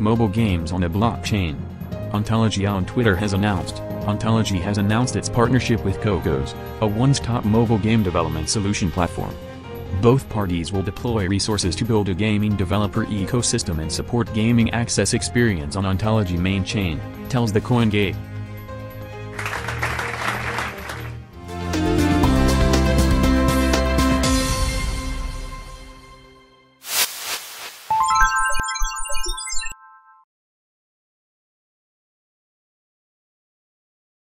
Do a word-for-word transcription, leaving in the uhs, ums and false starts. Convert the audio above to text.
mobile games on a blockchain. Ontology on Twitter has announced, Ontology has announced its partnership with Cocos, a one-stop mobile game development solution platform. Both parties will deploy resources to build a gaming developer ecosystem and support gaming access experience on Ontology main chain, tells the CoinGate.